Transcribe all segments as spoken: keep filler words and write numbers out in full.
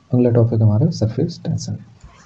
अगला टॉपिक हमारा surface tension.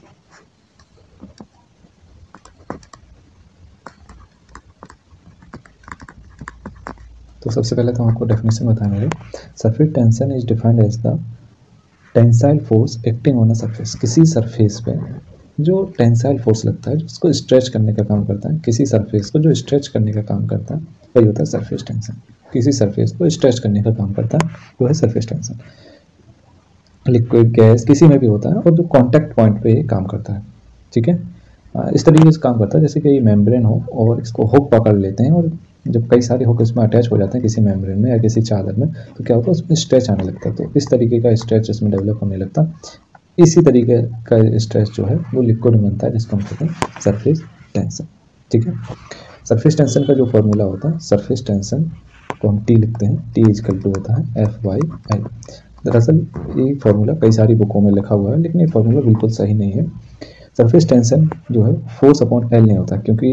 तो सबसे पहले तो आपको डेफिनेशन बताएंगे। Surface tension is defined as the tensile force acting on a surface. किसी सरफेस पे जो टेंसाइल फोर्स लगता है, उसको स्ट्रेच करने का काम करता है, किसी सरफेस को जो स्ट्रेच करने का काम करता है वही होता है सरफेस टेंशन। किसी सरफेस को स्ट्रेच करने का काम करता है वो है सरफेस टेंशन। लिक्विड, गैस, किसी में भी होता है और जो कांटेक्ट पॉइंट पे काम करता है। ठीक है, इस तरीके से काम करता है जैसे कि ये मेम्ब्रेन हो और इसको हुक पकड़ लेते हैं, और जब कई सारे हुक इसमें अटैच हो जाते हैं किसी मेम्ब्रेन में या किसी चादर में, तो क्या होता है उसमें स्ट्रेच आने लगता है। तो इस तरीके का स्ट्रेच इसमें डेवलप होने लगता है। इसी तरीके का स्ट्रेच जो है वो लिक्विड में बनता है, जिसको हम कहते हैं सरफेस टेंशन। ठीक है, सरफेस टेंशन का जो फॉर्मूला होता है, सरफेस टेंशन को हम टी लिखते हैं, टी इजकल टू होता है एफ वाई एल। दरअसल ये फार्मूला कई सारी बुकों में लिखा हुआ है, लेकिन ये फार्मूला बिल्कुल सही नहीं है। सरफेस टेंशन जो है फोर्स अपॉन एल नहीं होता, क्योंकि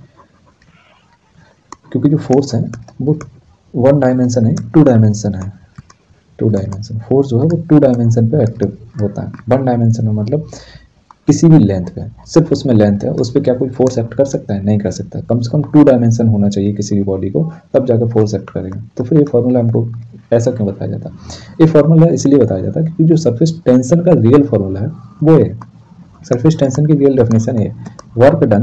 क्योंकि जो फोर्स है वो वन डायमेंशन है, टू डायमेंशन है। टू डायमेंशन फोर्स जो है वो टू डायमेंशन पे एक्टिव होता है। वन डायमेंशन में मतलब किसी भी लेंथ पे, सिर्फ उसमें लेंथ है, उस पर क्या कोई फोर्स एक्ट कर सकता है? नहीं कर सकता। कम से कम टू डायमेंशन होना चाहिए किसी भी बॉडी को, तब जाकर फोर्स एक्ट करेगा। तो फिर ये फॉर्मूला हमको ऐसा क्यों बताया जाता है? ये फॉर्मूला इसलिए बताया जाता है क्योंकि जो सरफेस टेंशन का रियल फॉर्मूला है वो है, सरफेस टेंशन की रियल डेफिनेशन है work done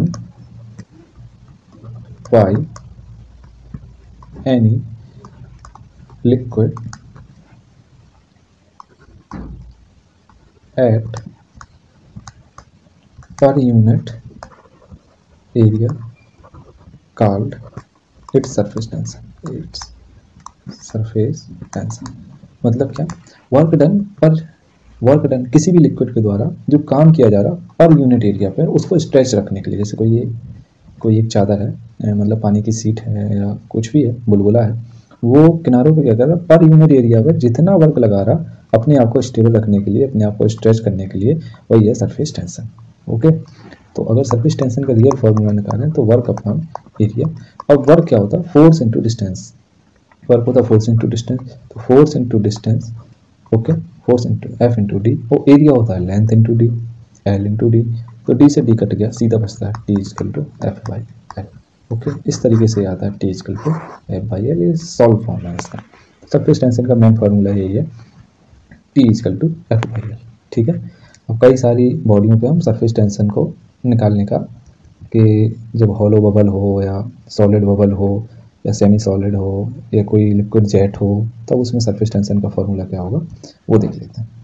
by any liquid at per unit area called its surface tension. Its surface tension मतलब क्या? वर्क डन पर वर्क डन किसी भी लिक्विड के द्वारा जो काम किया जा रहा पर यूनिट एरिया पे, उसको स्ट्रेच रखने के लिए। जैसे कोई ये कोई एक चादर है, मतलब पानी की सीट है या कुछ भी है, बुलबुला है, वो किनारों पे क्या कर रहा है, पर यूनिट एरिया पे जितना वर्क लगा रहा अपने आप को स्टेबल रखने के लिए, अपने आप को स्ट्रेच करने के लिए, वही है सरफेस टेंशन। ओके, तो अगर सरफेस टेंशन का रियल फॉर्मूला निकालें तो वर्क अपॉन एरिया। अब वर्क क्या होता है? Force into distance. वर्क होता है फोर्स इनटू डिस्टेंस, तो force into distance, okay, force into F into D, और एरिया होता है length into D, L into D. तो डी से डी कट गया, सीधा बचता है T equal to F by L. Okay, इस तरीके से आता है T equal to F by L. ये सॉल्व फॉर्म है इसका। सरफेस टेंशन का मेन फॉर्मूला यही है, T equal to F by L. ठीक है, अब कई सारी बॉडियों पे हम सरफेस टेंशन को निकालने का, कि जब हॉलो बबल हो या सॉलिड बबल हो या सेमी सॉलिड हो या कोई लिक्विड जेट हो, तब उसमें सरफेस टेंशन का फॉर्मूला क्या होगा वो देख लेते हैं।